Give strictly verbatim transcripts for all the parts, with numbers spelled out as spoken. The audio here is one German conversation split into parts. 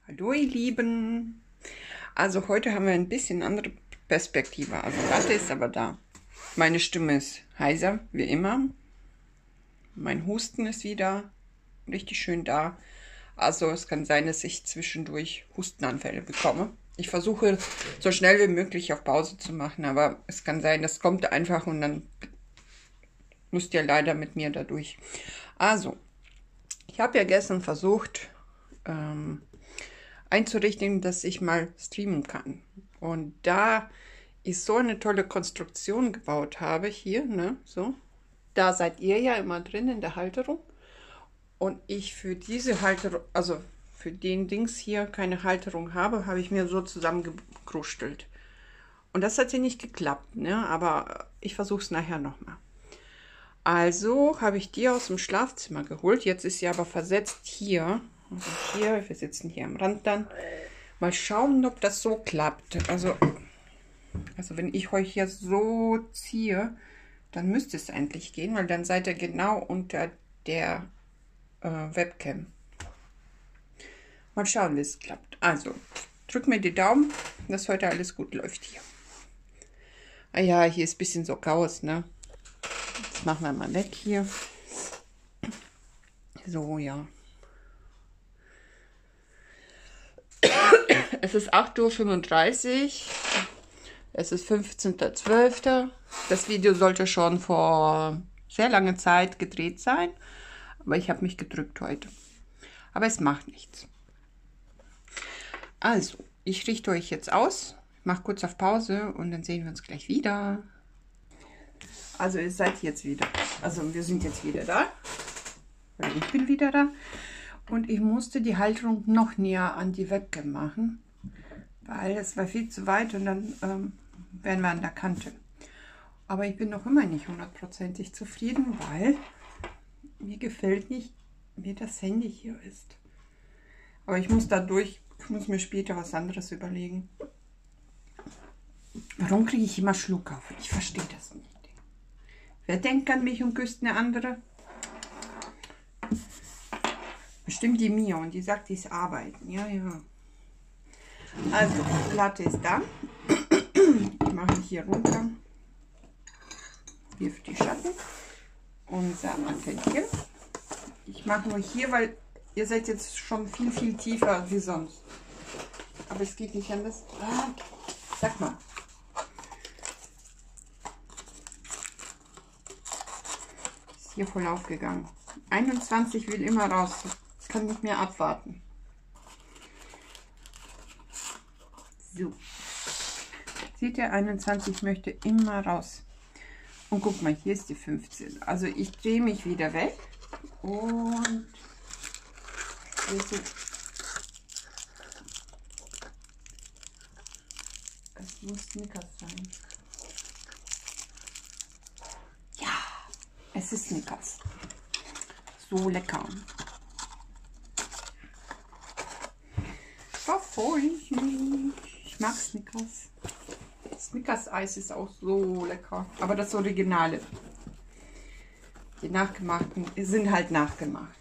Hallo ihr Lieben, also heute haben wir ein bisschen andere Perspektive, also Latte ist aber da. Meine Stimme ist heiser, wie immer. Mein Husten ist wieder richtig schön da. Also es kann sein, dass ich zwischendurch Hustenanfälle bekomme. Ich versuche so schnell wie möglich auf Pause zu machen, aber es kann sein, das kommt einfach und dann müsst ihr leider mit mir dadurch. Also, ich habe ja gestern versucht, ähm, einzurichten, dass ich mal streamen kann. Und da ich so eine tolle Konstruktion gebaut habe, hier, ne, so, da seid ihr ja immer drin in der Halterung. Und ich für diese Halterung, also für den Dings hier keine Halterung habe, habe ich mir so zusammengekrustelt. Und das hat ja nicht geklappt, ne, aber ich versuche es nachher nochmal. Also habe ich die aus dem Schlafzimmer geholt. Jetzt ist sie aber versetzt hier. Also hier, wir sitzen hier am Rand dann. Mal schauen, ob das so klappt. Also, also wenn ich euch hier so ziehe, dann müsste es eigentlich gehen, weil dann seid ihr genau unter der äh, Webcam. Mal schauen, wie es klappt. Also, drückt mir die Daumen, dass heute alles gut läuft hier. Ah ja, hier ist ein bisschen so Chaos, ne? Das machen wir mal weg hier. So, ja. Es ist acht Uhr fünfunddreißig. Es ist fünfzehnter zwölfter Das Video sollte schon vor sehr langer Zeit gedreht sein. Aber ich habe mich gedrückt heute. Aber es macht nichts. Also, ich richte euch jetzt aus. Mache kurz auf Pause und dann sehen wir uns gleich wieder. Also, ihr seid jetzt wieder. Also, wir sind jetzt wieder da. Weil ich bin wieder da. Und ich musste die Halterung noch näher an die Webcam machen, weil es war viel zu weit und dann ähm, wären wir an der Kante. Aber ich bin noch immer nicht hundertprozentig zufrieden, weil mir gefällt nicht, wie das Handy hier ist. Aber ich muss dadurch, ich muss mir später was anderes überlegen. Warum kriege ich immer Schluckauf? Ich verstehe das nicht. Wer denkt an mich und küsst eine andere? Bestimmt die Mia und die sagt, die ist arbeiten. Ja, ja. Also, die Latte ist da. Ich mache hier runter. Wirf die Schatten. Unser Anteilchen. Ich mache nur hier, weil ihr seid jetzt schon viel, viel tiefer wie sonst. Aber es geht nicht anders. Ah, sag mal. Ist hier voll aufgegangen. einundzwanzig will immer raus. Kann nicht mehr abwarten. So. Seht ihr, einundzwanzig möchte immer raus. Und guck mal, hier ist die fünfzehn. Also ich drehe mich wieder weg. Und es muss Snickers sein. Ja, es ist Snickers. So lecker. Ich mag Snickers. Snickers Eis ist auch so lecker. Aber das Originale. Die nachgemachten sind halt nachgemacht.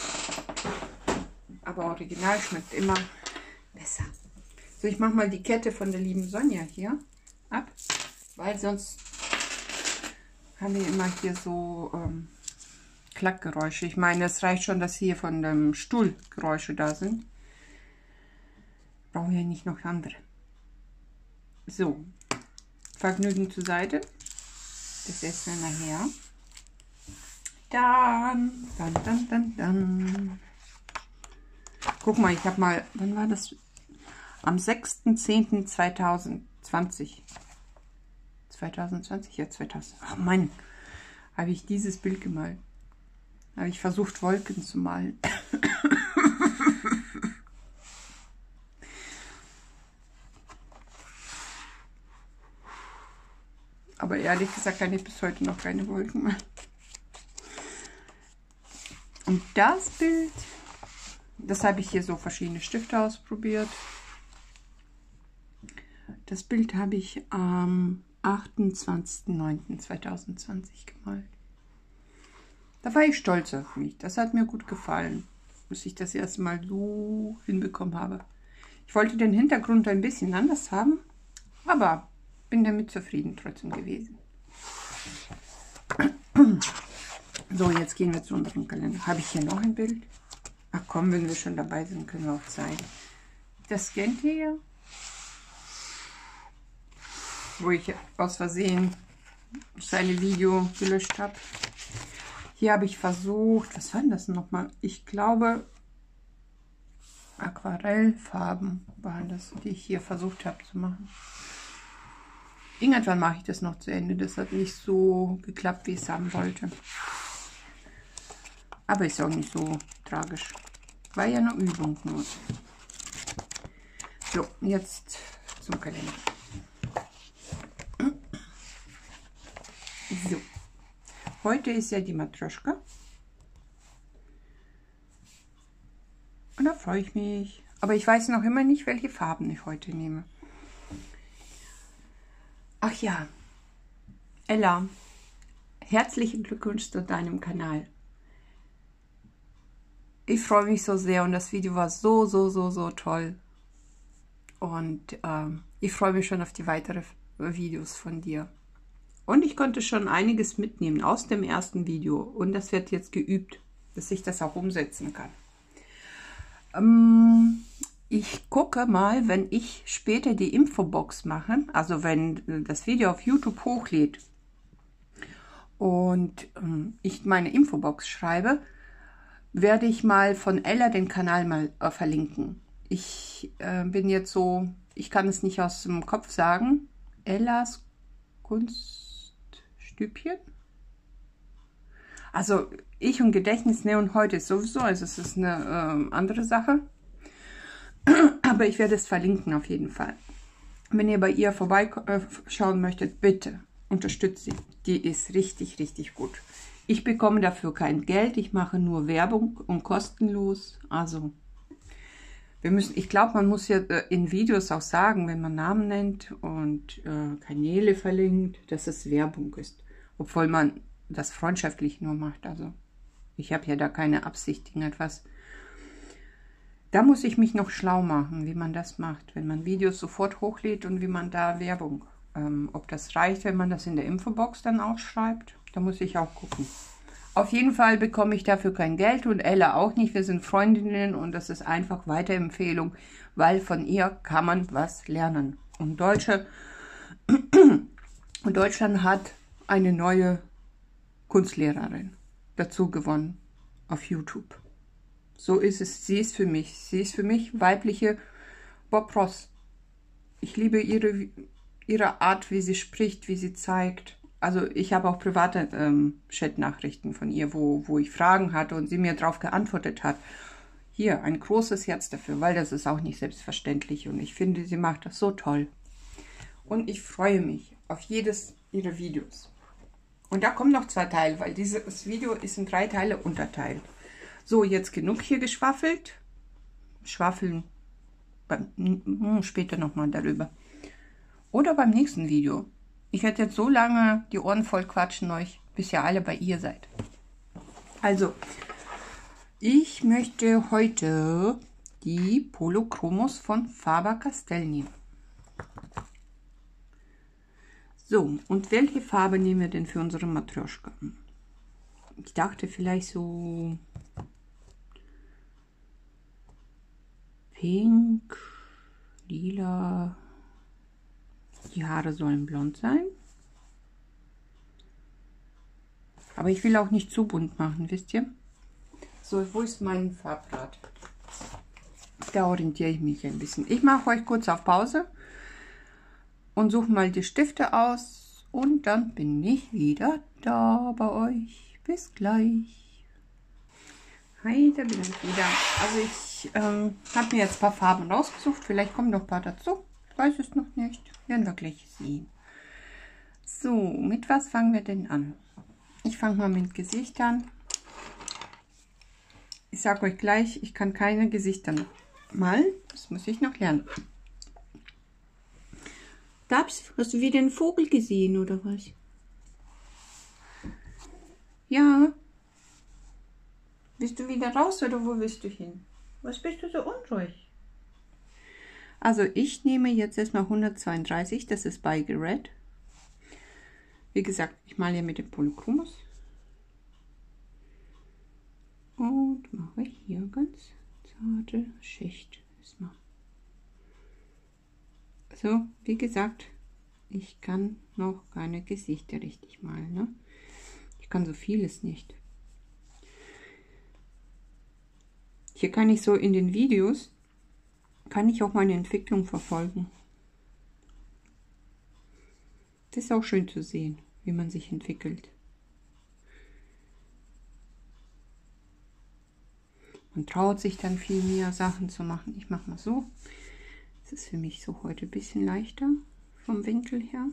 Aber Original schmeckt immer besser. So, ich mache mal die Kette von der lieben Sonja hier ab. Weil sonst haben wir immer hier so ähm, Klackgeräusche. Ich meine, es reicht schon, dass hier von dem Stuhl Geräusche da sind. Brauchen wir nicht noch andere. So, Vergnügen zur Seite. Das essen wir nachher. Dann, dann, dann, dann, dann. Guck mal, ich habe mal, wann war das? Am sechster zehnter zweitausendzwanzig. zweitausendzwanzig, ja zweitausend. Oh Mann, habe ich dieses Bild gemalt. Habe ich versucht, Wolken zu malen. Aber ehrlich gesagt kann ich bis heute noch keine Wolken machen. Und das Bild, das habe ich hier so verschiedene Stifte ausprobiert. Das Bild habe ich am achtundzwanzigster neunter zweitausendzwanzig gemalt. Da war ich stolz auf mich. Das hat mir gut gefallen. dass ich das erste Mal so hinbekommen habe. Ich wollte den Hintergrund ein bisschen anders haben, aber bin damit zufrieden trotzdem gewesen. So, jetzt gehen wir zu unserem Kalender. Habe ich hier noch ein Bild? Ach komm, wenn wir schon dabei sind, können wir auch zeigen. Das kennt ihr ja. Wo ich aus Versehen seine Video gelöscht habe. Hier habe ich versucht, was war denn das nochmal? Ich glaube, Aquarellfarben waren das, die ich hier versucht habe zu machen. Irgendwann mache ich das noch zu Ende. Das hat nicht so geklappt, wie ich es haben wollte. Aber ist auch nicht so tragisch. War ja eine Übung nur. So, jetzt zum Kalender. So, heute ist ja die Matrjoschka. Und da freue ich mich. Aber ich weiß noch immer nicht, welche Farben ich heute nehme. Ach ja, Ella, herzlichen Glückwunsch zu deinem Kanal. Ich freue mich so sehr und das Video war so, so, so, so toll. Und ähm, ich freue mich schon auf die weiteren Videos von dir. Und ich konnte schon einiges mitnehmen aus dem ersten Video. Und das wird jetzt geübt, dass ich das auch umsetzen kann. Ähm, ich gucke mal, wenn ich später die Infobox mache, also wenn das Video auf YouTube hochlädt und ähm, ich meine Infobox schreibe, werde ich mal von Ella den Kanal mal äh, verlinken. Ich äh, bin jetzt so, ich kann es nicht aus dem Kopf sagen. Ellas Kunststübchen. Also ich und Gedächtnis ne und heute ist sowieso, also es ist eine äh, andere Sache. Aber ich werde es verlinken auf jeden Fall. Wenn ihr bei ihr vorbeischauen möchtet, bitte unterstützt sie. Die ist richtig, richtig gut. Ich bekomme dafür kein Geld, ich mache nur Werbung und kostenlos. Also wir müssen, ich glaube, man muss ja in Videos auch sagen, wenn man Namen nennt und äh, Kanäle verlinkt, dass es Werbung ist. Obwohl man das freundschaftlich nur macht. Also ich habe ja da keine Absicht, irgendetwas. Da muss ich mich noch schlau machen, wie man das macht, wenn man Videos sofort hochlädt und wie man da Werbung, ähm, ob das reicht, wenn man das in der Infobox dann auch schreibt. Da muss ich auch gucken. Auf jeden Fall bekomme ich dafür kein Geld und Ella auch nicht. Wir sind Freundinnen und das ist einfach Weiterempfehlung, weil von ihr kann man was lernen. Und Deutsche und Deutschland hat eine neue Kunstlehrerin dazu gewonnen auf YouTube. So ist es. Sie ist für mich. Sie ist für mich weibliche Bob Ross. Ich liebe ihre, ihre Art, wie sie spricht, wie sie zeigt. Also ich habe auch private ähm, Chat-Nachrichten von ihr, wo, wo ich Fragen hatte und sie mir darauf geantwortet hat. Hier, ein großes Herz dafür, weil das ist auch nicht selbstverständlich. Und ich finde, sie macht das so toll. Und ich freue mich auf jedes ihrer Videos. Und da kommen noch zwei Teile, weil dieses Video ist in drei Teile unterteilt. So, jetzt genug hier geschwaffelt. Schwafeln beim, später nochmal darüber. Oder beim nächsten Video. Ich werde jetzt so lange die Ohren voll quatschen euch, bis ihr alle bei ihr seid. Also, ich möchte heute die Polychromos von Faber-Castell nehmen. So, und welche Farbe nehmen wir denn für unsere Matrjoschka? Ich dachte vielleicht so pink, lila. Die Haare sollen blond sein. Aber ich will auch nicht zu bunt machen, wisst ihr? So, wo ist mein Farbrad? Da orientiere ich mich ein bisschen. Ich mache euch kurz auf Pause und suche mal die Stifte aus. Und dann bin ich wieder da bei euch. Bis gleich. Hi, da bin ich wieder. Also ich ähm, habe mir jetzt ein paar Farben rausgesucht. Vielleicht kommen noch ein paar dazu. Ich weiß es noch nicht. Werden wir gleich sehen. So, mit was fangen wir denn an? Ich fange mal mit Gesichtern. Ich sage euch gleich, ich kann keine Gesichter malen. Das muss ich noch lernen. Gab's, hast du wieder einen Vogel gesehen oder was? Ja. Willst du wieder raus oder wo willst du hin? Was bist du so unruhig? Also ich nehme jetzt erstmal hundertzweiunddreißig, das ist Biger Red. Wie gesagt, ich male ja mit dem Polychromos. Und mache hier ganz zarte Schicht. So, wie gesagt, ich kann noch keine Gesichter richtig malen. Ne? Ich kann so vieles nicht. Hier kann ich so in den Videos, kann ich auch meine Entwicklung verfolgen. Das ist auch schön zu sehen, wie man sich entwickelt. Man traut sich dann viel mehr Sachen zu machen. Ich mache mal so. Das ist für mich so heute ein bisschen leichter vom Winkel her.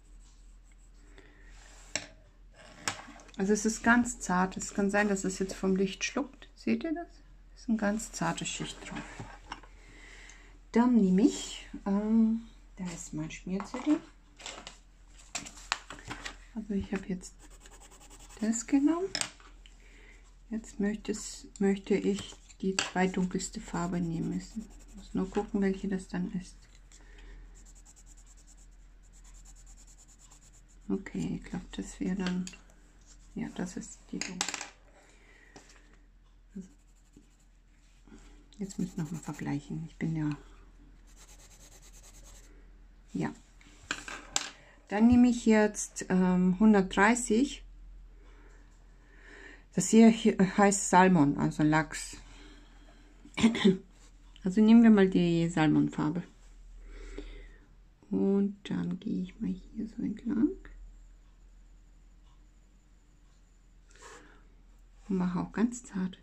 Also es ist ganz zart. Es kann sein, dass es jetzt vom Licht schluckt. Seht ihr das? Das ist eine ganz zarte Schicht drauf. Dann nehme ich, ähm, da ist mein Schmierzettel. Also ich habe jetzt das genommen. Jetzt möchte, es, möchte ich die zweitdunkelste Farbe nehmen müssen. Ich muss nur gucken, welche das dann ist. Okay, ich glaube, das wäre dann, ja, das ist die dunkle. Also, jetzt müssen wir noch mal vergleichen. Ich bin ja, ja. Dann nehme ich jetzt ähm, hundertdreißig. Das hier, hier heißt Salmon, also Lachs. Also nehmen wir mal die Salmonfarbe. Und dann gehe ich mal hier so entlang. Und mache auch ganz zart.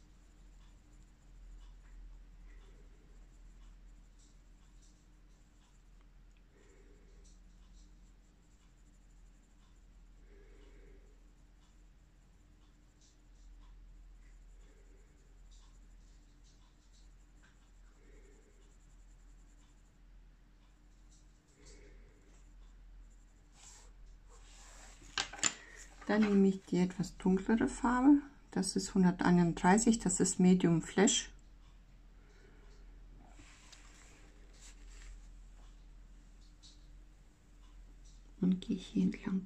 Dann nehme ich die etwas dunklere Farbe. Das ist hunderteinunddreißig, das ist Medium Flash. Und gehe hier entlang.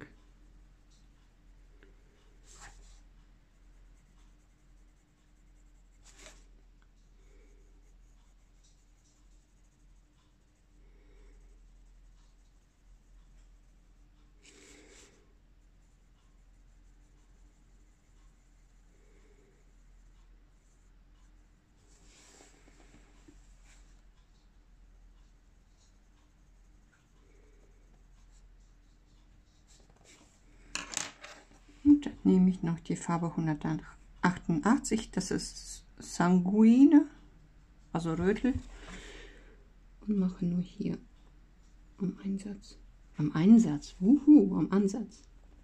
Und dann nehme ich noch die Farbe hundertachtundachtzig, das ist Sanguine, also Rötel, und mache nur hier am Einsatz, am Einsatz, uhu, am Ansatz.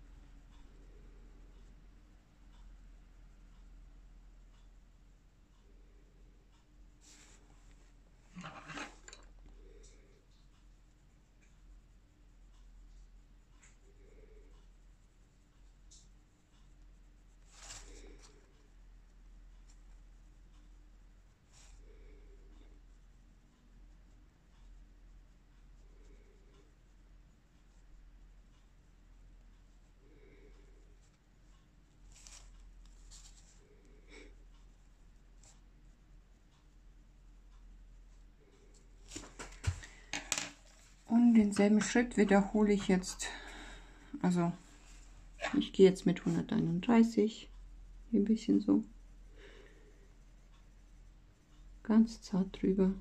Und denselben Schritt wiederhole ich jetzt, also ich gehe jetzt mit hunderteinunddreißig, hier ein bisschen so, ganz zart drüber.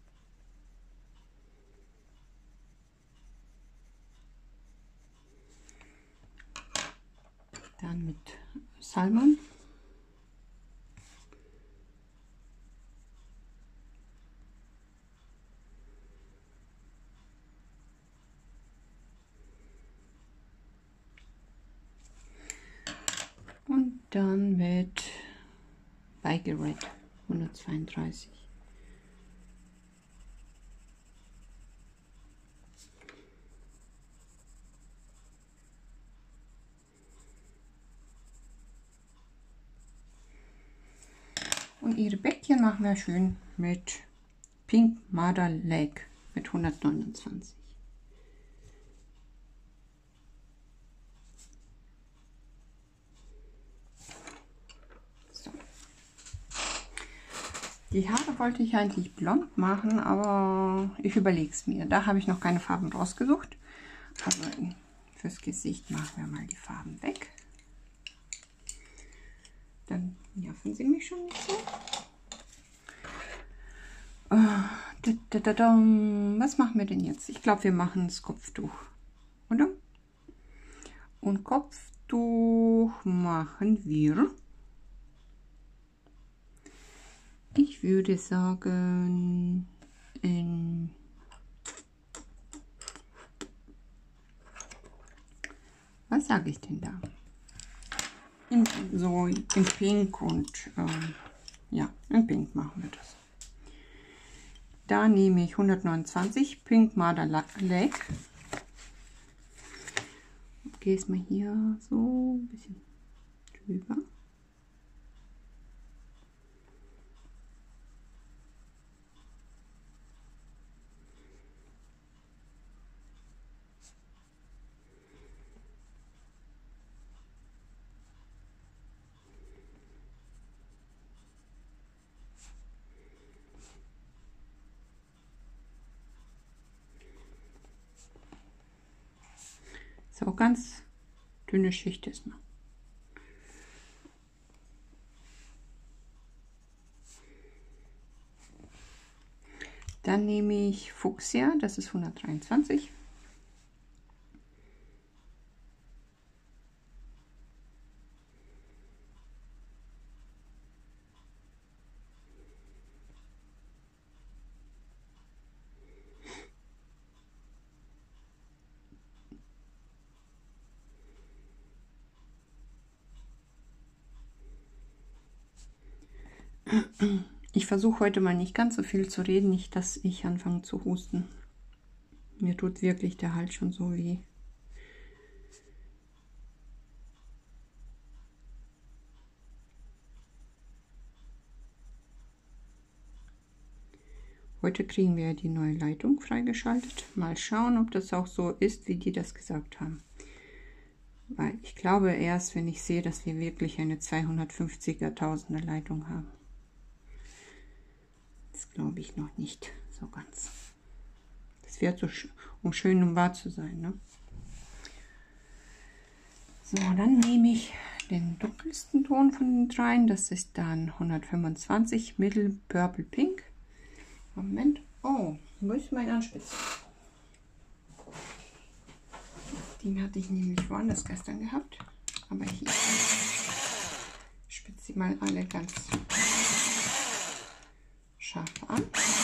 Dann mit Salmon. Und dann mit Biger Red hundertzweiunddreißig. Und ihre Bäckchen machen wir schön mit Pink Mother Lake mit hundertneunundzwanzig. So. Die Haare wollte ich eigentlich blond machen, aber ich überlege es mir. Da habe ich noch keine Farben rausgesucht. Aber fürs Gesicht machen wir mal die Farben weg. Dann nerven sie mich schon nicht so. Was machen wir denn jetzt? Ich glaube, wir machen das Kopftuch, oder? Und Kopftuch machen wir, ich würde sagen, in was sage ich denn da? In, so in Pink und ähm, ja, in Pink machen wir das. Da nehme ich hundertneunundzwanzig Pink Mother Lake. Gehe es mal hier so ein bisschen drüber. So, ganz dünne Schicht ist noch. Dann nehme ich Fuchsia, das ist hundertdreiundzwanzig. Ich versuche heute mal nicht ganz so viel zu reden, nicht, dass ich anfange zu husten. Mir tut wirklich der Hals schon so weh. Heute kriegen wir die neue Leitung freigeschaltet. Mal schauen, ob das auch so ist, wie die das gesagt haben. Weil ich glaube erst, wenn ich sehe, dass wir wirklich eine zweihundertfünfziger Tausender Leitung haben. Das glaube ich noch nicht so ganz. Das wäre so, um schön und wahr zu sein, ne? So, dann nehme ich den dunkelsten Ton von den dreien. Das ist dann hundertfünfundzwanzig Middle Purple Pink. Moment. Oh, wo ist mein Anspitzer? Den hatte ich nämlich woanders gestern gehabt. Aber hier. Ich spitze sie mal alle ganz scharf an.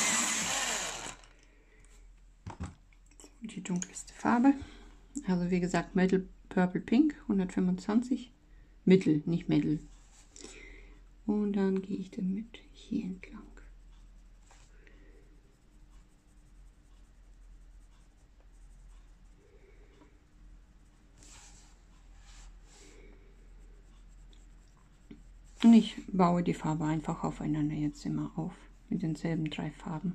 Die dunkelste Farbe. Also wie gesagt, Middle Purple Pink, hundertfünfundzwanzig. Mittel, nicht Mittel. Und dann gehe ich damit hier entlang. Und ich baue die Farbe einfach aufeinander jetzt immer auf, mit denselben drei Farben.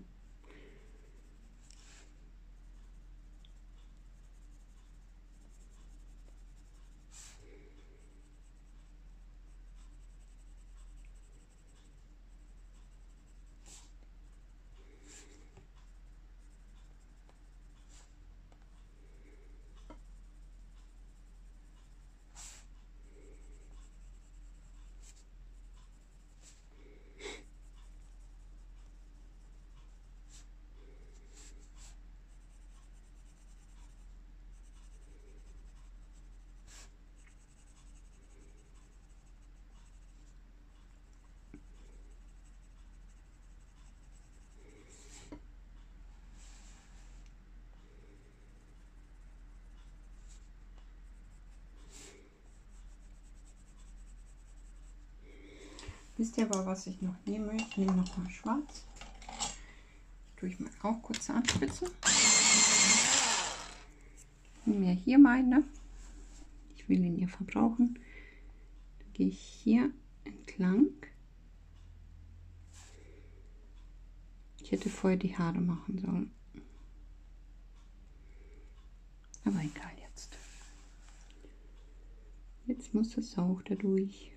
Wisst ihr aber, was ich noch nehme? Ich nehme noch mal schwarz. Tue ich mal auch kurz anspitzen. Ich nehme mir hier meine. Ich will ihn hier verbrauchen. Dann gehe ich hier entlang. Ich hätte vorher die Haare machen sollen. Aber egal jetzt. Jetzt muss es auch da durch.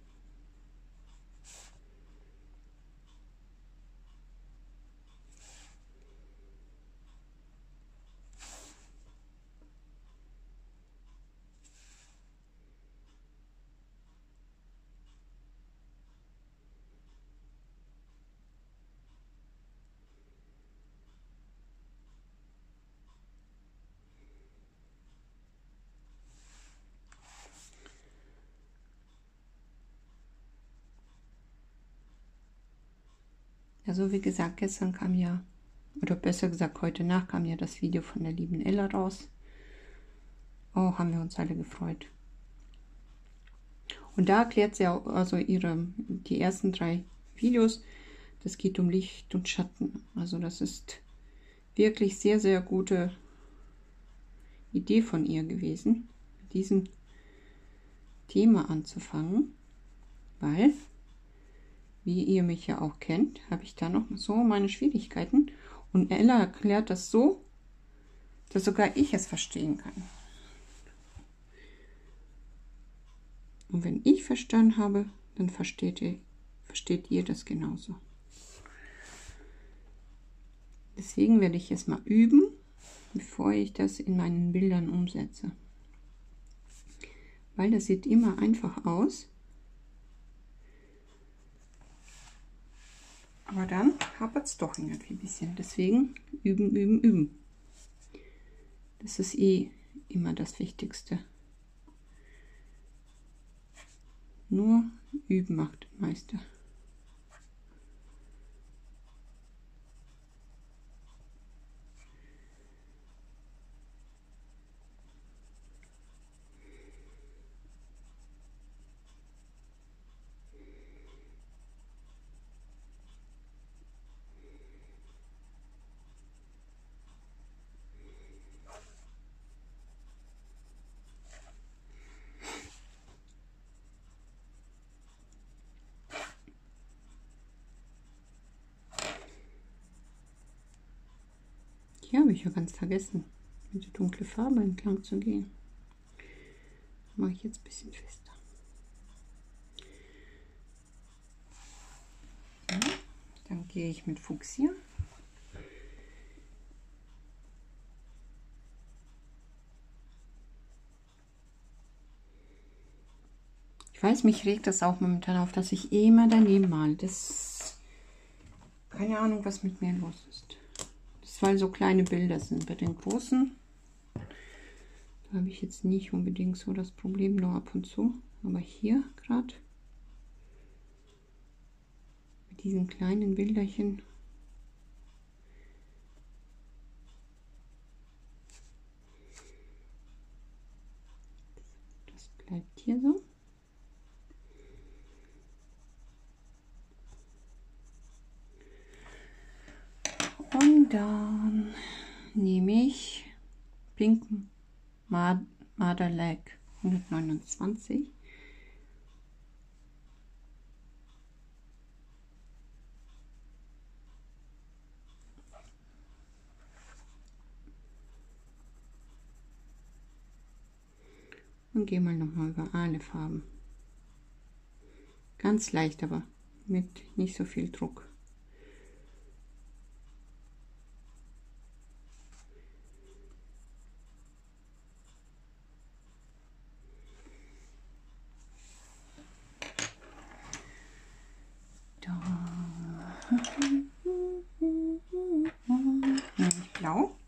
Also wie gesagt, gestern kam ja, oder besser gesagt heute Nacht kam ja das Video von der lieben Ella raus. Oh, haben wir uns alle gefreut. Und da erklärt sie auch, also ihre, die ersten drei Videos, das geht um Licht und Schatten. Also das ist wirklich sehr, sehr gute Idee von ihr gewesen, mit diesem Thema anzufangen, weil, wie ihr mich ja auch kennt, habe ich da noch so meine Schwierigkeiten. Und Ella erklärt das so, dass sogar ich es verstehen kann. Und wenn ich verstanden habe, dann versteht ihr, versteht ihr das genauso. Deswegen werde ich es mal üben, bevor ich das in meinen Bildern umsetze. Weil das sieht immer einfach aus. Aber dann hapert es doch irgendwie ein bisschen. Deswegen üben, üben, üben. Das ist eh immer das Wichtigste. Nur üben macht den Meister. Hier habe ich ja ganz vergessen, mit der dunklen Farbe entlang zu gehen. Mache ich jetzt ein bisschen fester. Ja, dann gehe ich mit Fuchsia. Ich weiß, mich regt das auch momentan auf, dass ich immer daneben male. Das, keine Ahnung, was mit mir los ist. Das, weil so kleine Bilder sind. Bei den großen, da habe ich jetzt nicht unbedingt so das Problem, nur ab und zu. Aber hier gerade, mit diesen kleinen Bilderchen, das bleibt hier so. Und dann nehme ich Pink Madder Lake hundertneunundzwanzig. Und gehe mal nochmal über alle Farben. Ganz leicht, aber mit nicht so viel Druck. Blau.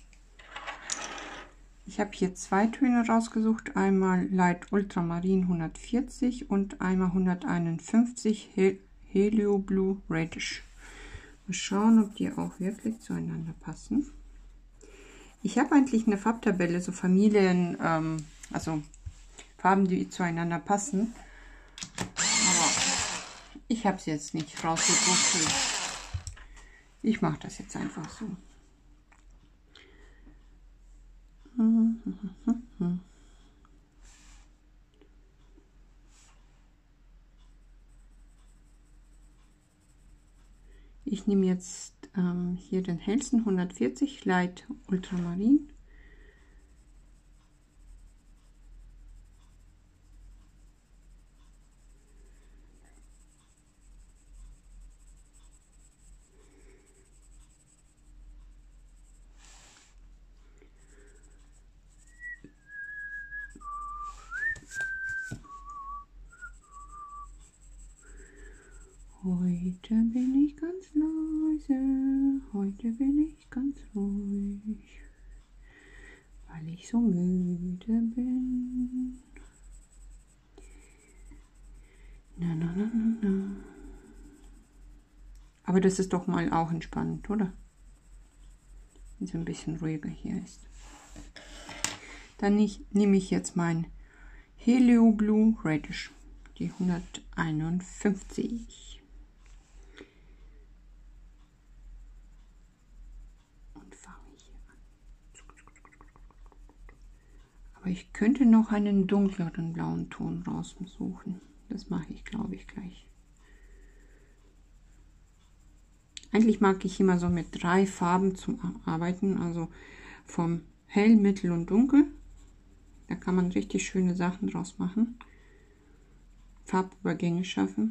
Ich habe hier zwei Töne rausgesucht, einmal Light Ultramarin hundertvierzig und einmal hunderteinundfünfzig Hel Helio Blue Reddish. Mal schauen, ob die auch wirklich zueinander passen. Ich habe eigentlich eine Farbtabelle, so Familien, ähm, also Farben, die zueinander passen. Aber ich habe sie jetzt nicht rausgedruckt. Ich mache das jetzt einfach so. Ich nehme jetzt ähm, hier den hellsten hundertvierzig Light Ultramarin. Heute bin ich ganz leise, heute bin ich ganz ruhig, weil ich so müde bin. Na, na, na, na, na. Aber das ist doch mal auch entspannend, oder? Wenn es ein bisschen ruhiger hier ist. Dann ich, nehme ich jetzt mein Helio Blue Reddish, die hunderteinundfünfzig. Aber ich könnte noch einen dunkleren blauen Ton raussuchen. Das mache ich, glaube ich, gleich. Eigentlich mag ich immer so mit drei Farben zum Arbeiten, also vom Hell, Mittel und Dunkel. Da kann man richtig schöne Sachen draus machen. Farbübergänge schaffen.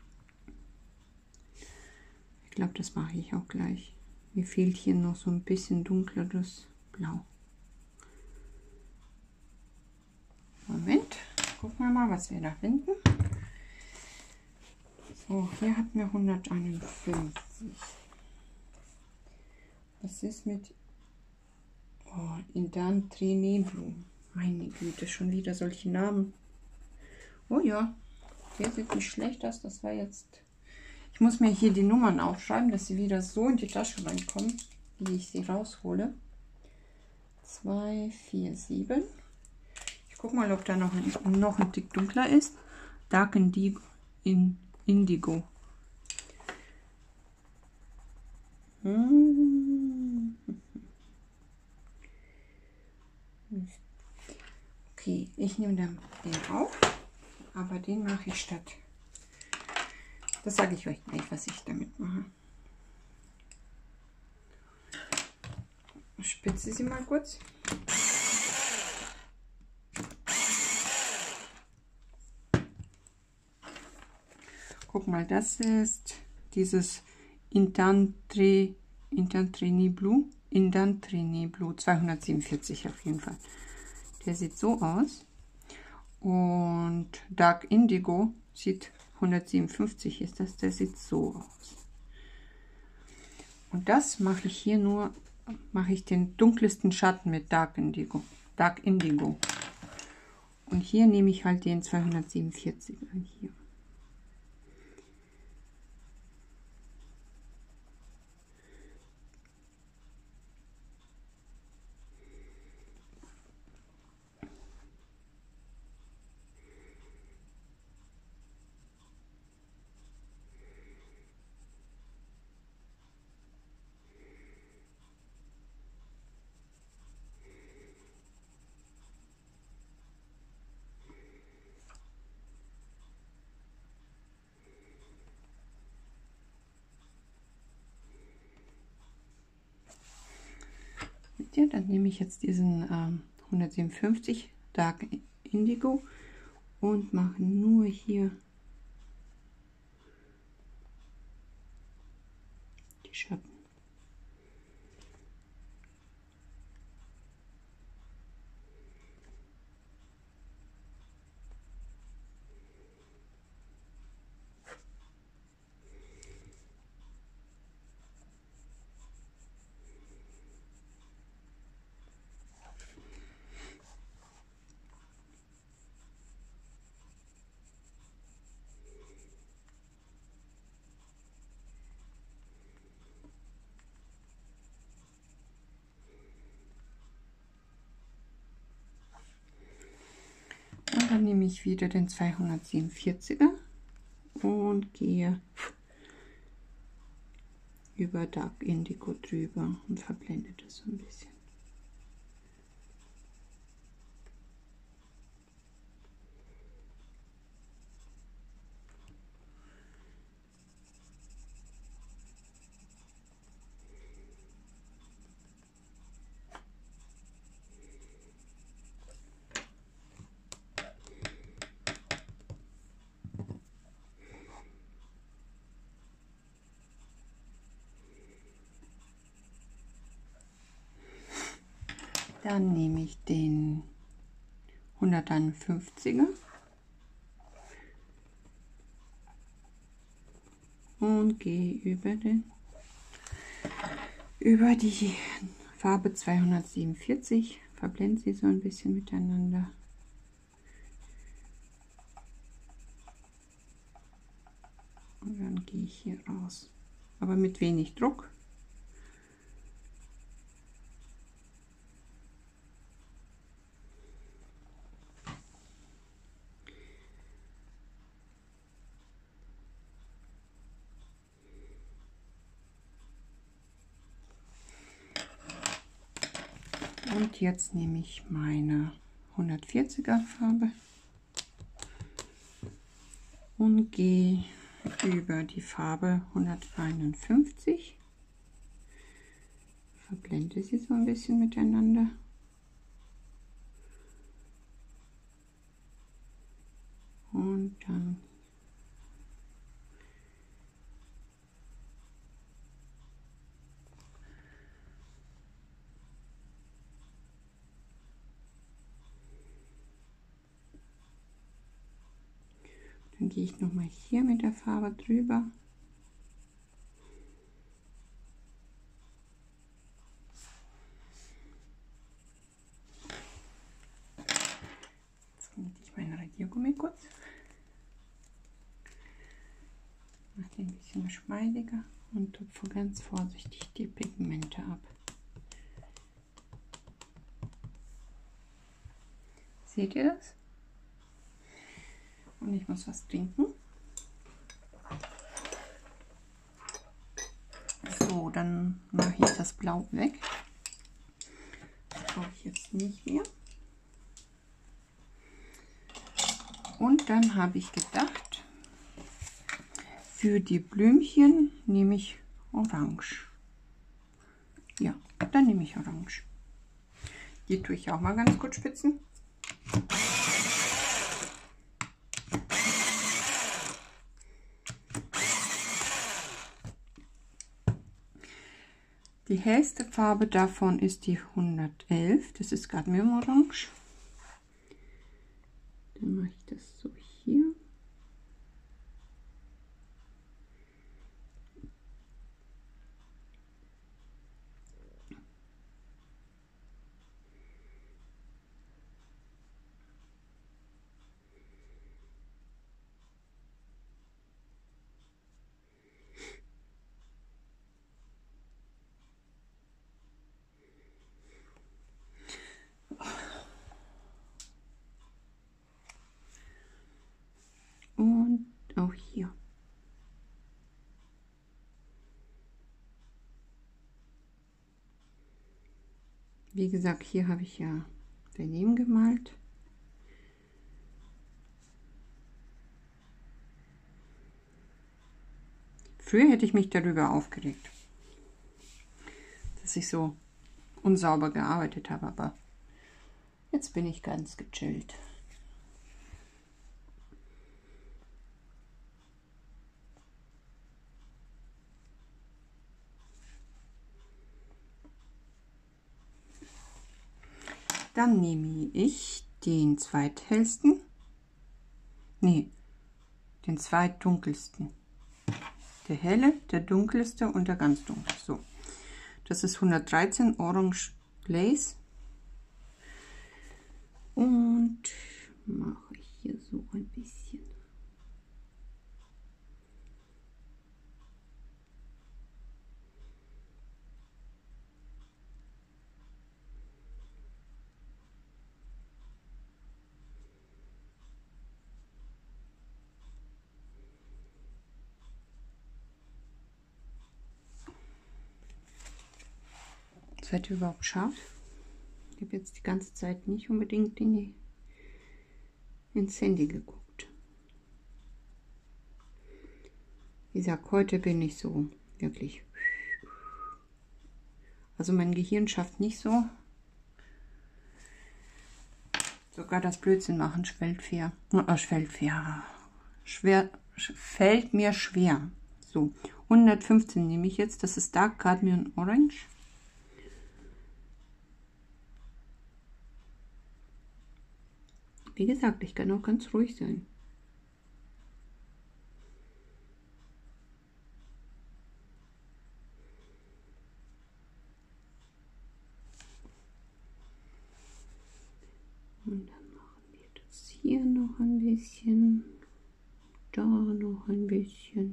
Ich glaube, das mache ich auch gleich. Mir fehlt hier noch so ein bisschen dunkleres Blau. Moment, gucken wir mal, was wir da finden. So, hier hatten wir hunderteinundfünfzig. Was ist mit oh, Indantrini Blue? Meine Güte, schon wieder solche Namen. Oh ja, der sieht nicht schlecht aus. Das war jetzt... Ich muss mir hier die Nummern aufschreiben, dass sie wieder so in die Tasche reinkommen, wie ich sie raushole. zwei, vier, sieben. Guck mal, ob da noch ein, noch ein Tick dunkler ist. Dark Indigo. In Indigo. Okay, ich nehme dann den auf, aber den mache ich statt. Das sage ich euch gleich, was ich damit mache. Ich spitze sie mal kurz. Guck mal, das ist dieses Indantrini Blue. Indantrini Blue zweihundertsiebenundvierzig auf jeden Fall. Der sieht so aus. Und Dark Indigo sieht hundertsiebenundfünfzig ist das. Der sieht so aus. Und das mache ich hier nur, mache ich den dunkelsten Schatten mit Dark Indigo. Dark Indigo. Und hier nehme ich halt den zweihundertsiebenundvierziger hier. Ja, dann nehme ich jetzt diesen ähm, hundertsiebenundfünfzig Dark Indigo und mache nur hier die Schatten. Und dann nehme ich wieder den zweihundertsiebenundvierziger und gehe über Dark Indigo drüber und verblende das so ein bisschen. Dann nehme ich den hunderteinundfünfziger und gehe über den über die Farbe zweihundertsiebenundvierzig, verblende sie so ein bisschen miteinander. Und dann gehe ich hier raus, aber mit wenig Druck. Und jetzt nehme ich meine hundertvierziger Farbe und gehe über die Farbe hunderteinundfünfzig, verblende sie so ein bisschen miteinander. Und dann Dann gehe ich noch mal hier mit der Farbe drüber. Jetzt knete ich meinen Radiergummi kurz. Mache den ein bisschen geschmeidiger und tupfe ganz vorsichtig die Pigmente ab. Seht ihr das? Und ich muss was trinken. So, dann mache ich das Blau weg. Das brauche ich jetzt nicht mehr. Und dann habe ich gedacht, für die Blümchen nehme ich Orange. Ja, dann nehme ich Orange. Die tue ich auch mal ganz gut spitzen. Die hellste Farbe davon ist die hundertelf, das ist Cadmium-Orange. Dann mache ich das so hier. Und auch hier. Wie gesagt, hier habe ich ja daneben gemalt. Früher hätte ich mich darüber aufgeregt, dass ich so unsauber gearbeitet habe, aber jetzt bin ich ganz gechillt. Dann nehme ich den zweithellsten, nee, den zweitdunkelsten. Der helle, der dunkelste und der ganz dunkle. So, das ist hundertdreizehn Orange Glaze. Und mache ich hier so ein bisschen. Seid ihr überhaupt scharf? Ich habe jetzt die ganze Zeit nicht unbedingt in die, ins Handy geguckt. Wie gesagt, heute bin ich so wirklich. Also mein Gehirn schafft nicht so. Sogar das Blödsinn machen fällt schwer. Äh, fällt schwer. Schwer. Fällt mir schwer. So, hundertfünfzehn nehme ich jetzt. Das ist Dark Cadmium Orange. Wie gesagt, ich kann auch ganz ruhig sein. Und dann machen wir das hier noch ein bisschen, da noch ein bisschen.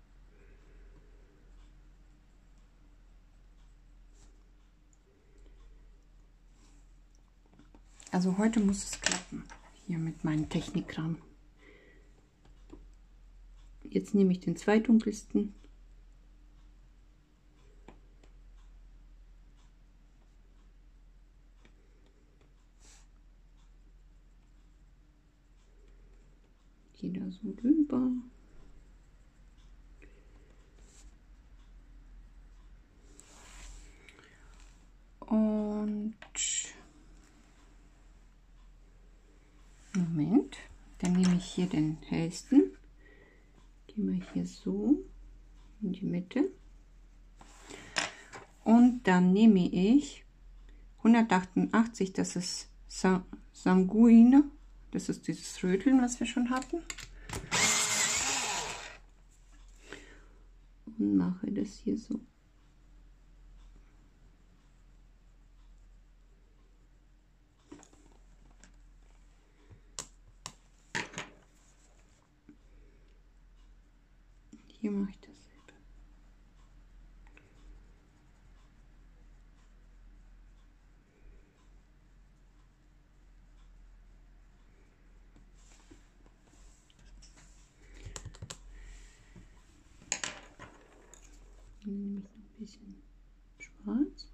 Also heute muss es klappen, hier mit meinem Technikkram. Jetzt nehme ich den zweitdunkelsten. Gehe da so drüber. Und Moment, dann nehme ich hier den hellsten. Gehen wir hier so in die Mitte. Und dann nehme ich hundertachtundachtzig, das ist Sanguine. Das ist dieses Röteln, was wir schon hatten. Und mache das hier so. Hier mache ich dasselbe. Dann nehme ich noch ein bisschen schwarz.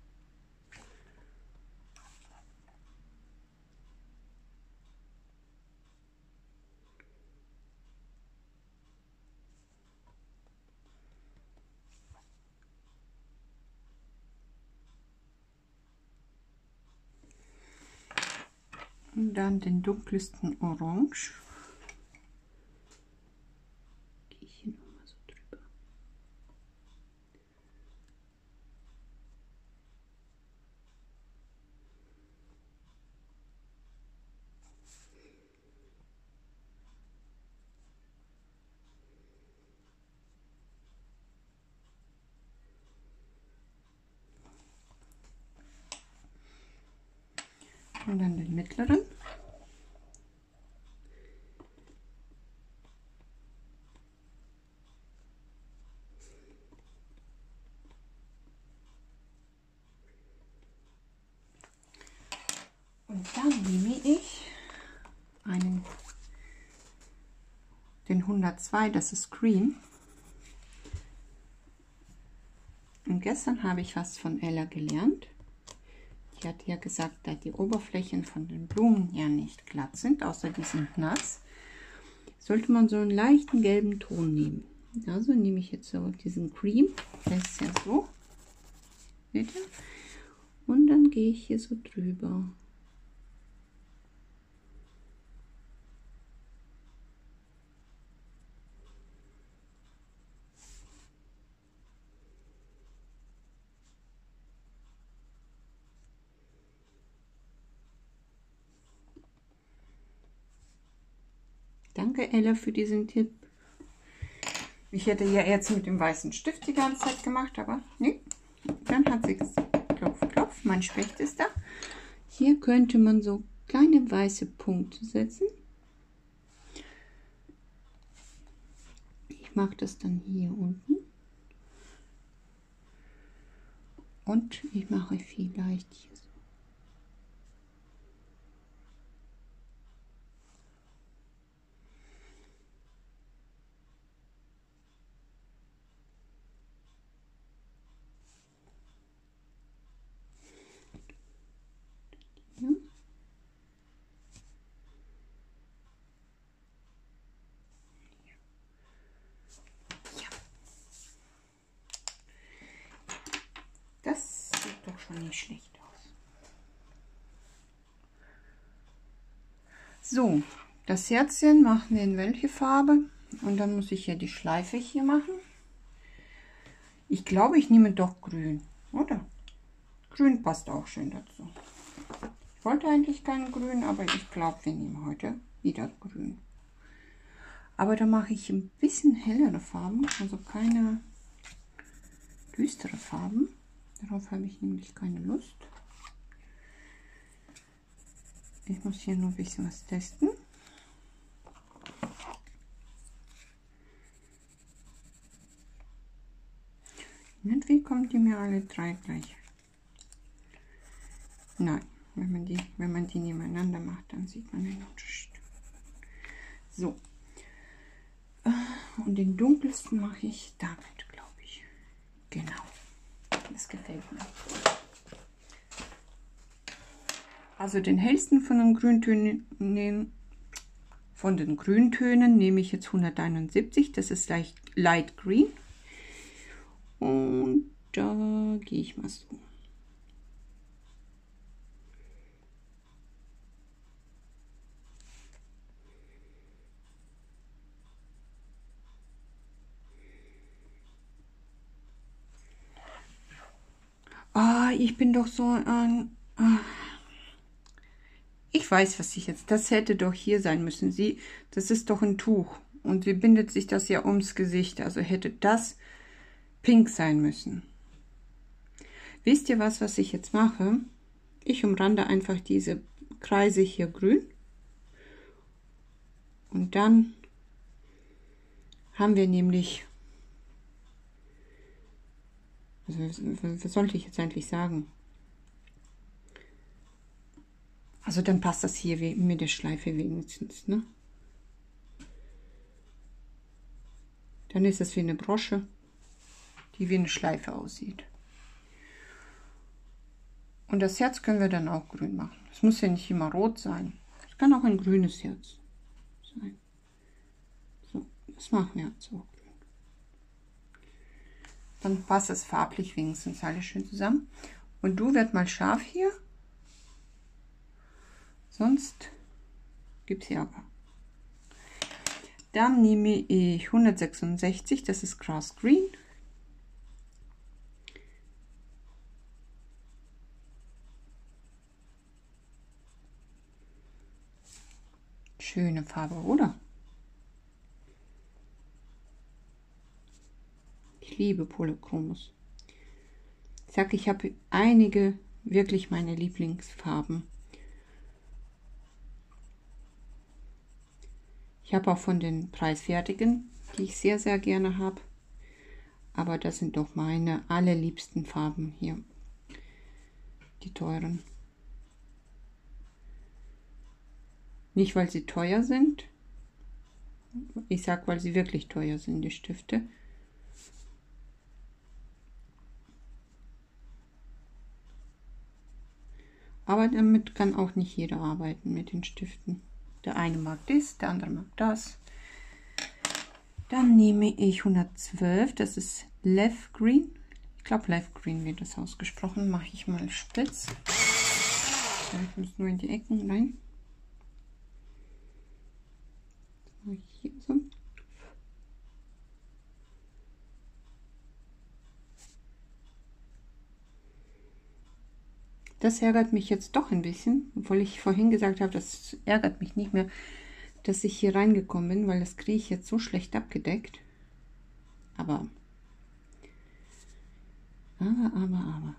Und dann den dunkelsten Orange. Gehe ich hier nochmal so drüber. Und dann den mittleren. Und dann nehme ich einen, den hundertzwei, das ist Green. Und gestern habe ich was von Ella gelernt. Die hat ja gesagt, dass die Oberflächen von den Blumen ja nicht glatt sind, außer die sind nass, sollte man so einen leichten gelben Ton nehmen. Also nehme ich jetzt so diesen Cream, das ist ja so, seht ihr? Und dann gehe ich hier so drüber. Danke, Ella, für diesen Tipp. Ich hätte ja jetzt mit dem weißen Stift die ganze Zeit gemacht, aber nee. Dann hat sie gesagt, klopf, klopf, mein Specht ist da. Hier könnte man so kleine weiße Punkte setzen. Ich mache das dann hier unten. Und ich mache vielleicht hier so. Das sieht doch schon nicht schlecht aus. So, das Herzchen machen wir in welche Farbe? Und dann muss ich ja die Schleife hier machen. Ich glaube, ich nehme doch grün, oder? Grün passt auch schön dazu. wollte eigentlich kein Grün, aber ich glaube, wir nehmen heute wieder Grün. Aber da mache ich ein bisschen hellere Farben, also keine düstere Farben. Darauf habe ich nämlich keine Lust. Ich muss hier nur ein bisschen was testen. Irgendwie kommen die mir alle drei gleich. Nein, wenn man die, wenn man die nebeneinander macht, dann sieht man den Unterschied. So. Und den dunkelsten mache ich damit, glaube ich. Genau. Das gefällt mir. Also den hellsten von den Grüntönen, von den Grüntönen nehme ich jetzt hunderteinundsiebzig. Das ist leicht Light Green. Und da gehe ich mal so. Ah, ich bin doch so ein... Ah. Ich weiß, was ich jetzt... Das hätte doch hier sein müssen. Sie, das ist doch ein Tuch. Und wie bindet sich das ja ums Gesicht? Also hätte das pink sein müssen. Wisst ihr was, was ich jetzt mache? Ich umrande einfach diese Kreise hier grün. Und dann haben wir nämlich... Also, was sollte ich jetzt eigentlich sagen? Also dann passt das hier mit der Schleife wenigstens, ne? Dann ist es wie eine Brosche, die wie eine Schleife aussieht. Und das Herz können wir dann auch grün machen. Es muss ja nicht immer rot sein. Es kann auch ein grünes Herz sein. So, das machen wir jetzt auch. Dann passt es farblich wenigstens alles schön zusammen. Und du werd mal scharf hier. Sonst gibt es Ärger. Dann nehme ich hundertsechsundsechzig, das ist Grass Green. Schöne Farbe, oder? Ich liebe Polychromos. Ich sage, ich habe einige wirklich meine Lieblingsfarben. Ich habe auch von den preiswertigen, die ich sehr, sehr gerne habe. Aber das sind doch meine allerliebsten Farben hier. Die teuren. Nicht, weil sie teuer sind. Ich sage, weil sie wirklich teuer sind, die Stifte. Aber damit kann auch nicht jeder arbeiten mit den Stiften. Der eine mag das, der andere mag das. Dann nehme ich hundertzwölf, das ist Leaf Green. Ich glaube, Leaf Green wird das ausgesprochen. Mache ich mal spitz. So, ich muss nur in die Ecken rein. Hier so. Das ärgert mich jetzt doch ein bisschen, obwohl ich vorhin gesagt habe, das ärgert mich nicht mehr, dass ich hier reingekommen bin, weil das kriege ich jetzt so schlecht abgedeckt. Aber, aber, aber, aber.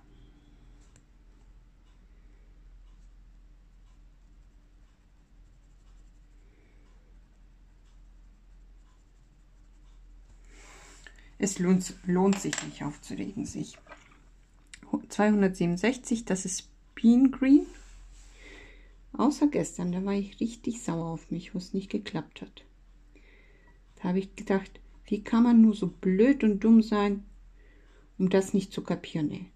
Es lohnt, lohnt sich nicht aufzuregen, sich. zweihundertsiebenundsechzig, das ist Bean Green. Außer gestern, da war ich richtig sauer auf mich, wo es nicht geklappt hat. Da habe ich gedacht, wie kann man nur so blöd und dumm sein, um das nicht zu kapieren, ey.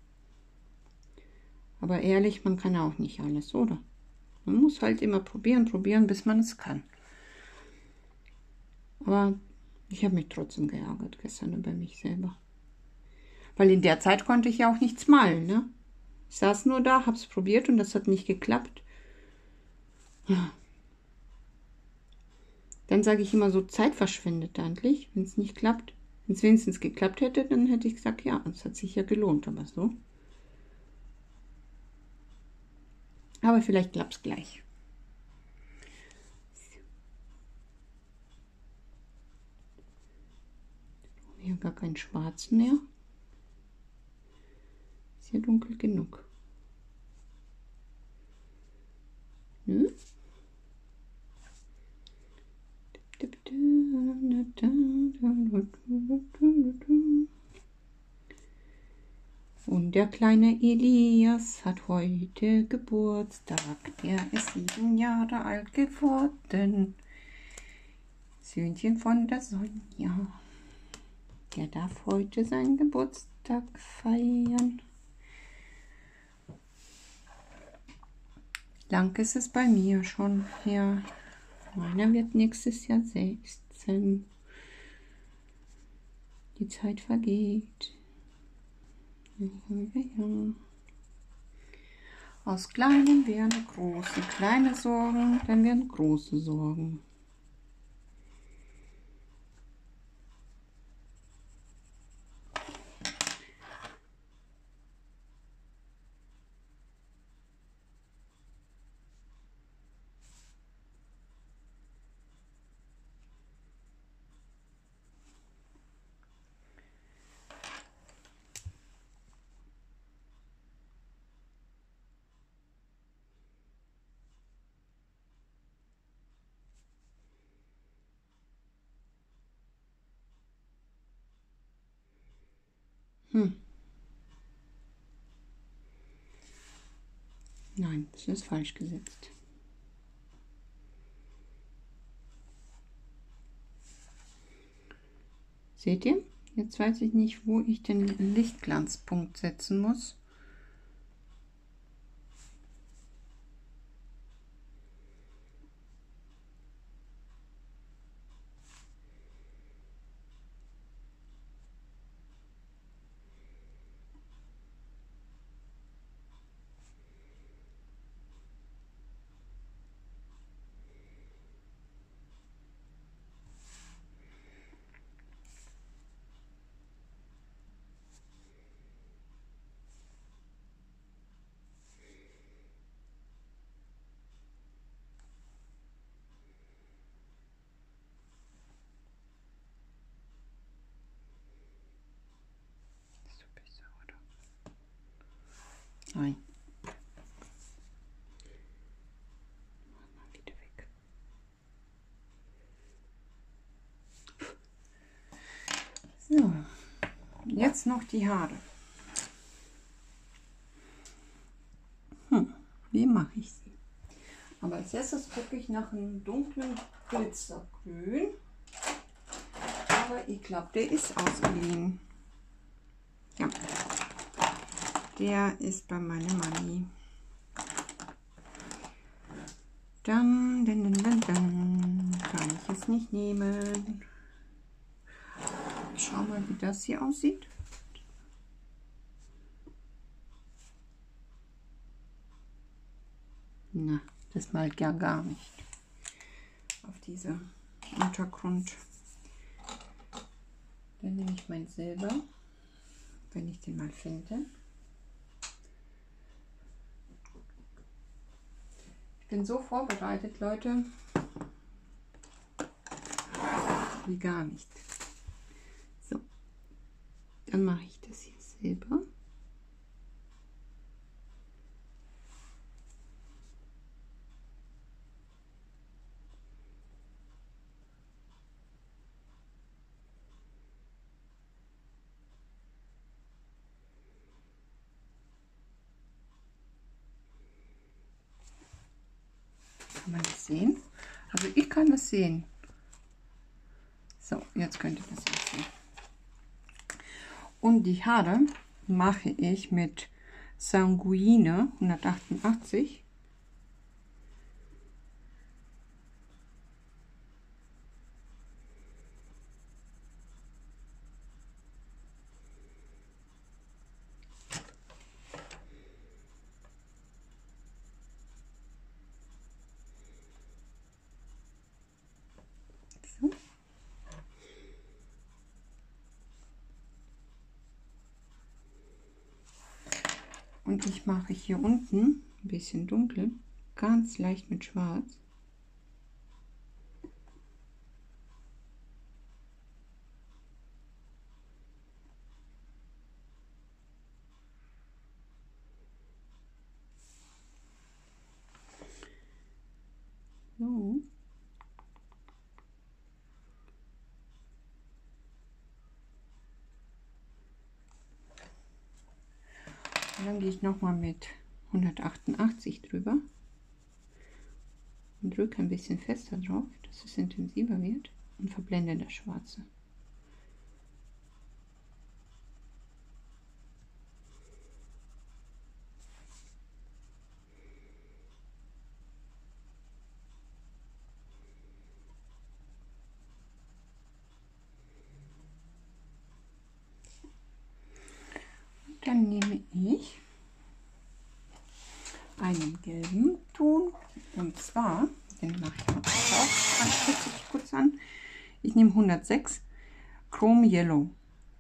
Aber ehrlich, man kann auch nicht alles, oder? Man muss halt immer probieren, probieren, bis man es kann. Aber ich habe mich trotzdem geärgert gestern über mich selber. Weil in der Zeit konnte ich ja auch nichts malen, ne? Ich saß nur da, habe es probiert und das hat nicht geklappt. Dann sage ich immer so, Zeit verschwendet eigentlich, wenn es nicht klappt. Wenn es wenigstens geklappt hätte, dann hätte ich gesagt, ja, es hat sich ja gelohnt, aber so. Aber vielleicht klappt es gleich. Hier gar kein Schwarz mehr. Ist ja dunkel genug. Hm? Und der kleine Elias hat heute Geburtstag. Der ist sieben Jahre alt geworden. Söhnchen von der Sonja. Der darf heute seinen Geburtstag feiern. Lang ist es bei mir schon her. Meiner wird nächstes Jahr sechzehn. Die Zeit vergeht. Ja, ja, ja. Aus Kleinen werden große, kleine Sorgen, dann werden große Sorgen. Hm. Nein, das ist falsch gesetzt. Seht ihr? Jetzt weiß ich nicht, wo ich den Lichtglanzpunkt setzen muss. Nein. Mal wieder weg. So, jetzt noch die Haare. Hm, wie mache ich sie? Aber als erstes gucke ich nach einem dunklen Glitzergrün. Aber ich glaube, der ist ausgeliehen. Ja. Der ist bei meiner Mami. Dann, dann, dann, dann, dann kann ich es nicht nehmen. Schau mal, wie das hier aussieht. Na, das malt ja gar nicht auf diese Untergrund. Dann nehme ich mein Silber, wenn ich den mal finde. Ich bin so vorbereitet, Leute, wie gar nicht. So, dann mache ich das hier Silber. Kann man das sehen? Also ich kann das sehen. So, jetzt könnt ihr das jetzt sehen. Und die Haare mache ich mit Sanguine hundertachtundachtzig. So. Und ich mache hier unten ein bisschen dunkel, ganz leicht mit Schwarz. So. Und dann gehe ich noch mal mit hundertachtundachtzig drüber und drücke ein bisschen fester drauf, dass es intensiver wird, und verblende das Schwarze. Und dann nehme ich einen gelben Ton, und zwar, den mache ich auch ganz kurz, kurz an. Ich nehme hundertsechs Chrome Yellow,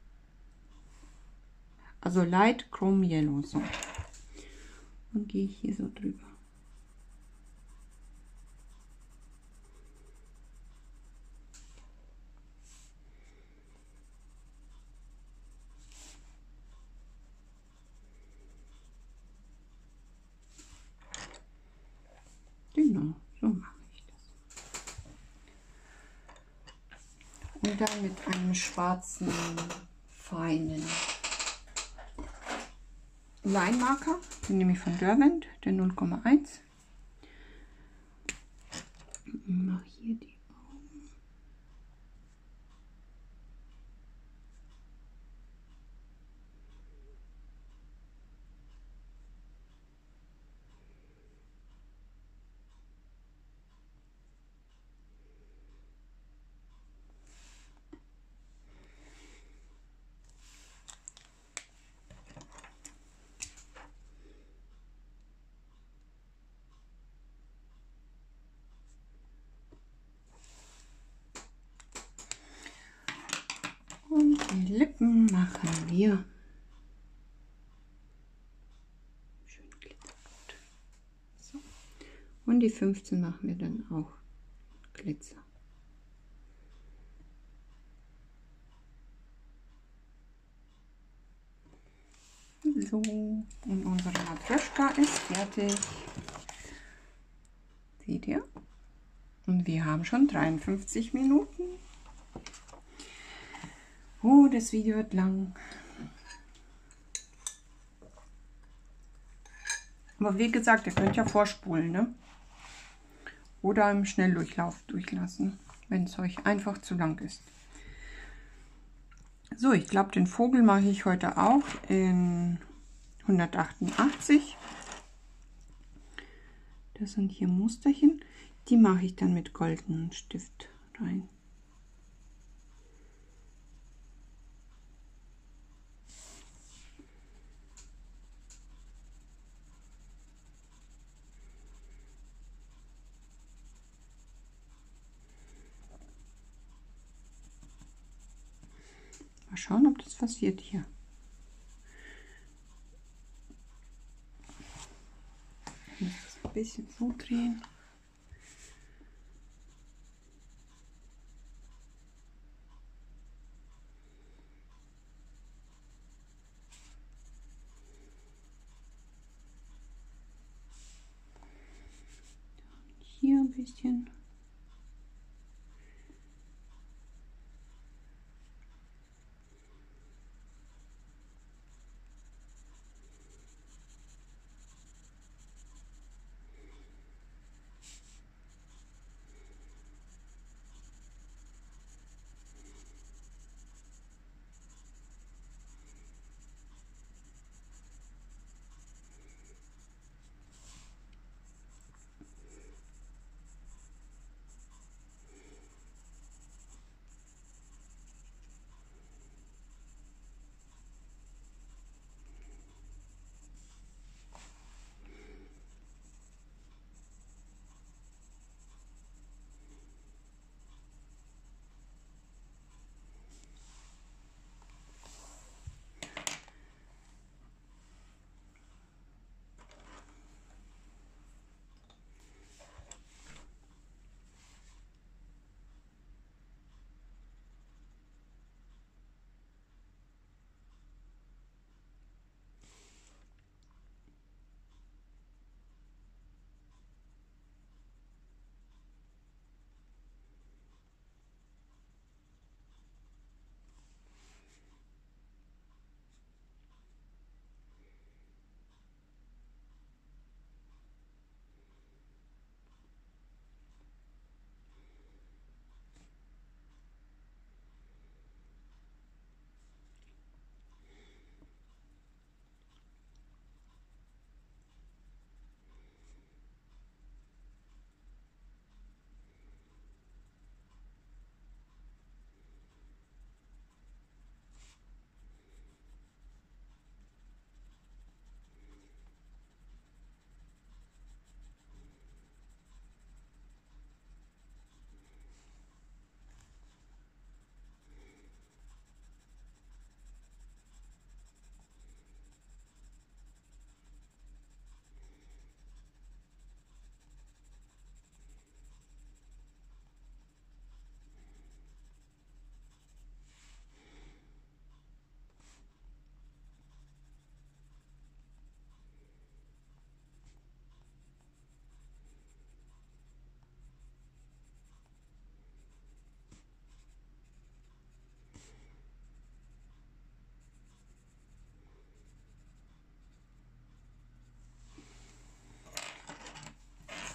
also Light Chrome Yellow, so, und gehe hier so drüber. Genau, so mache ich das. Und dann mit einem schwarzen, feinen Line-Marker, den nehme ich von Derwent, den null Komma eins. Mache hier die Augen. Und die Lippen machen wir schön glitzerrot. So. Und die fünfzehn machen wir dann auch Glitzer. So, und unsere Matryoshka ist fertig. Seht ihr? Und wir haben schon dreiundfünfzig Minuten. Oh, das Video wird lang. Aber wie gesagt, ihr könnt ja vorspulen, ne? Oder im Schnelldurchlauf durchlassen, wenn es euch einfach zu lang ist. So, ich glaube, den Vogel mache ich heute auch in hundertachtundachtzig. Das sind hier Musterchen. Die mache ich dann mit goldenem Stift rein. Mal schauen, ob das was wird hier. Ich muss das ein bisschen so drehen. Hier ein bisschen.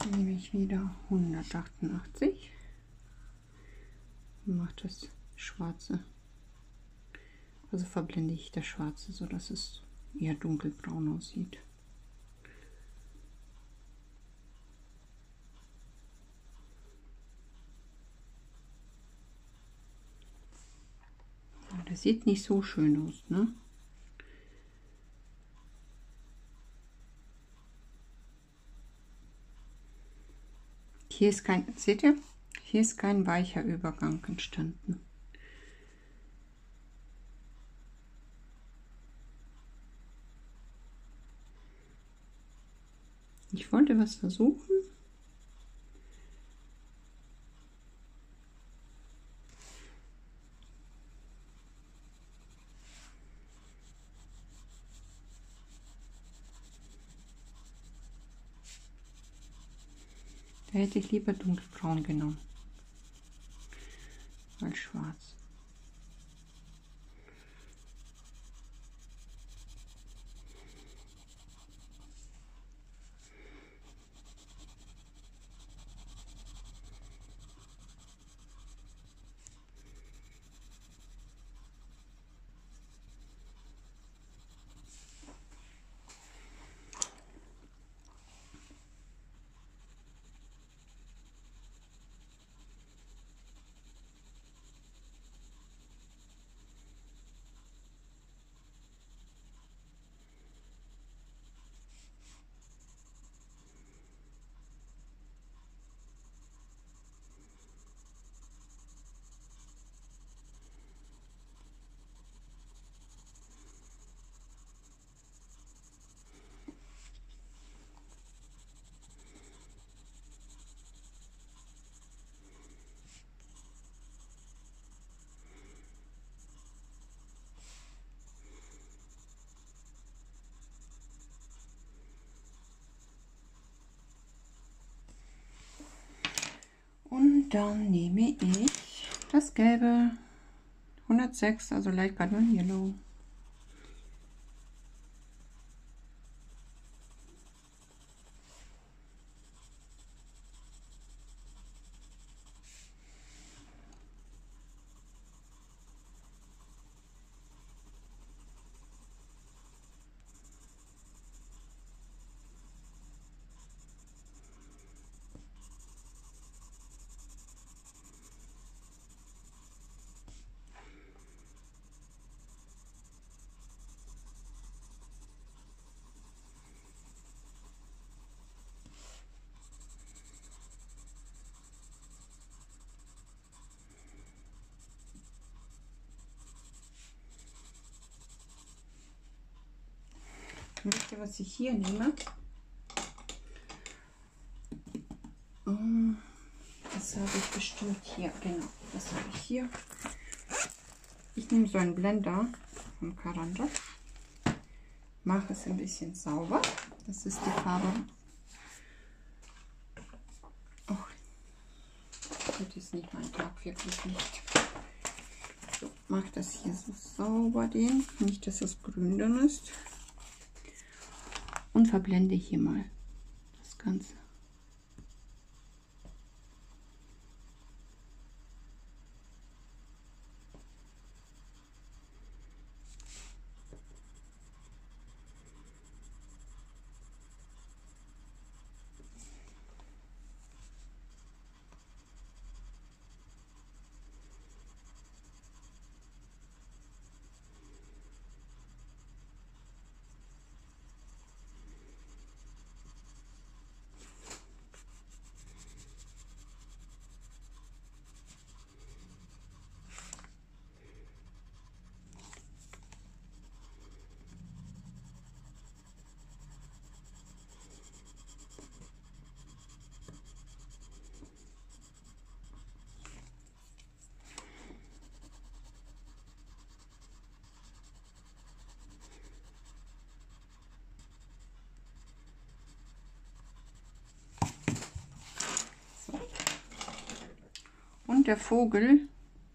nehme ich wieder hundertachtundachtzig und mache das Schwarze. Also verblende ich das Schwarze, so dass es eher dunkelbraun aussieht. Das sieht nicht so schön aus, ne? Hier ist kein, seht ihr? Hier ist kein weicher Übergang entstanden. Ich wollte was versuchen. Da hätte ich lieber dunkelbraun genommen als schwarz. Und dann nehme ich das Gelbe, hundertsechs, also Light Cardamom Yellow. Wisst ihr, was ich hier nehme? Das habe ich bestimmt hier, genau, das habe ich hier. Ich nehme so einen Blender von Caran d'Ache, mache es ein bisschen sauber. Das ist die Farbe. Oh, heute ist nicht mein Tag, wirklich nicht. So, mache das hier so sauber, den, nicht, dass das grün dann ist. Und verblende hier mal das Ganze. Und der Vogel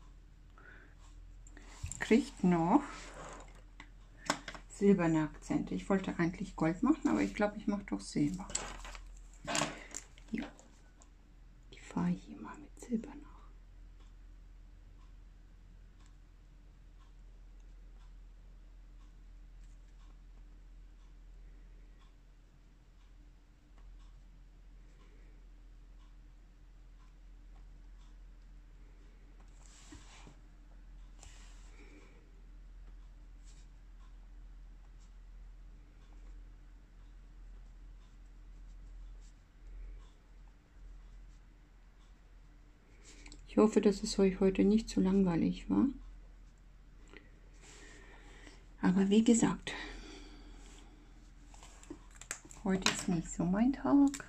kriegt noch silberne Akzente. Ich wollte eigentlich Gold machen, aber ich glaube, ich mache doch Silber. Hier. fahre ich hier mal mit Silber nach. Ich hoffe, dass es euch heute nicht zu langweilig war. Aber wie gesagt, heute ist nicht so mein Tag.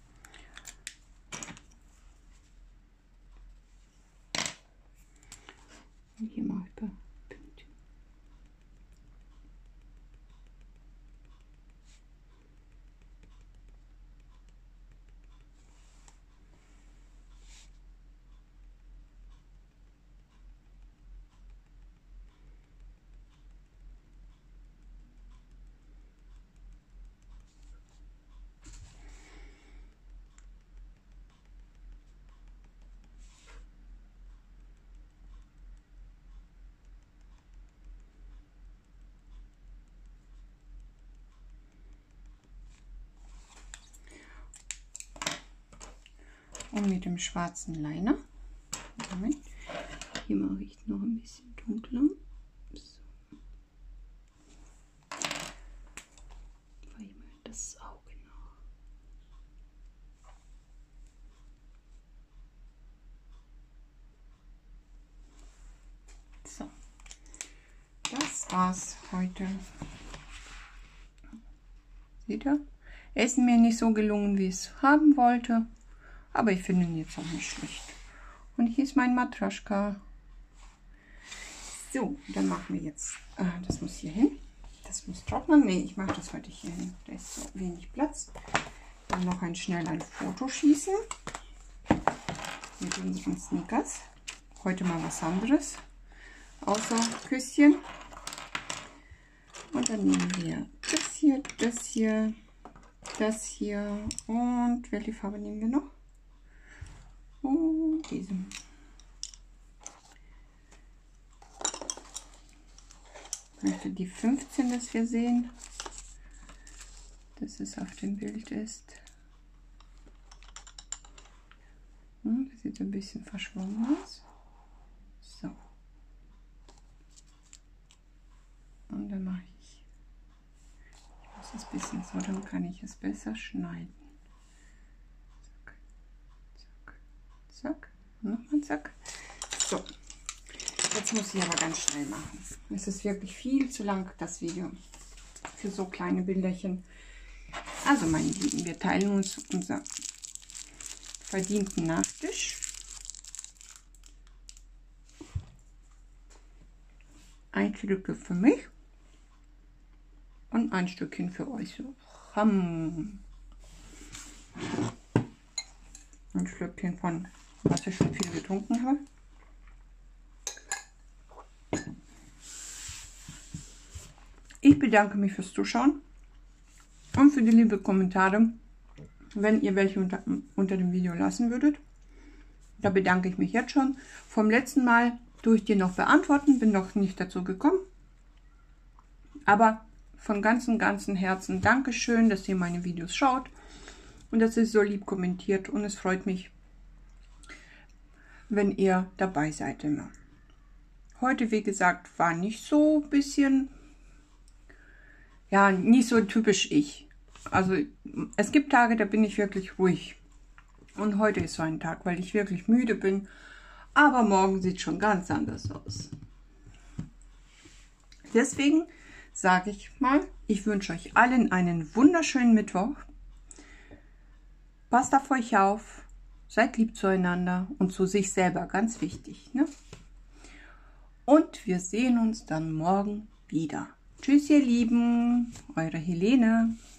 Und hier mache ich ein paar Punkte. Und mit dem schwarzen Liner, Moment, hier mache ich noch ein bisschen dunkler. So. Weil mir das Auge noch. So, das war's heute. Seht ihr? Es ist mir nicht so gelungen, wie ich es haben wollte. Aber ich finde ihn jetzt auch nicht schlecht. Und hier ist mein Matroschka. So, dann machen wir jetzt, äh, das muss hier hin. Das muss trocknen. Ne, ich mache das heute hier hin. Da ist so wenig Platz. Dann noch ein schnell ein Foto schießen. Mit unseren Snickers. Heute mal was anderes. Außer Küsschen. Und dann nehmen wir das hier, das hier, das hier. Und welche Farbe nehmen wir noch? Und diese. Ich möchte die fünfzehn, das wir sehen, dass es auf dem Bild ist. Hm, das sieht so ein bisschen verschwommen aus. So. Und dann mache ich, ich muss es ein bisschen so, dann kann ich es besser schneiden. Zack, nochmal zack. So, jetzt muss ich aber ganz schnell machen. Es ist wirklich viel zu lang, das Video, für so kleine Bilderchen. Also meine Lieben, wir teilen uns unser verdienten Nachtisch. Ein Stückchen für mich und ein Stückchen für euch. So. Ein Stückchen von, was ich schon viel getrunken habe. Ich bedanke mich fürs Zuschauen und für die liebe Kommentare, wenn ihr welche unter, unter dem Video lassen würdet. Da bedanke ich mich jetzt schon. Vom letzten Mal tue ich die noch beantworten, bin noch nicht dazu gekommen. Aber von ganzem, ganzem Herzen Dankeschön, dass ihr meine Videos schaut und dass ihr so lieb kommentiert, und es freut mich, wenn ihr dabei seid immer. Heute, wie gesagt, war nicht so ein bisschen, ja, nicht so typisch ich. Also es gibt Tage, da bin ich wirklich ruhig. Und heute ist so ein Tag, weil ich wirklich müde bin. Aber morgen sieht schon ganz anders aus. Deswegen sage ich mal, ich wünsche euch allen einen wunderschönen Mittwoch. Passt auf euch auf, seid lieb zueinander und zu sich selber, ganz wichtig, ne? Und wir sehen uns dann morgen wieder. Tschüss, ihr Lieben, eure Helene.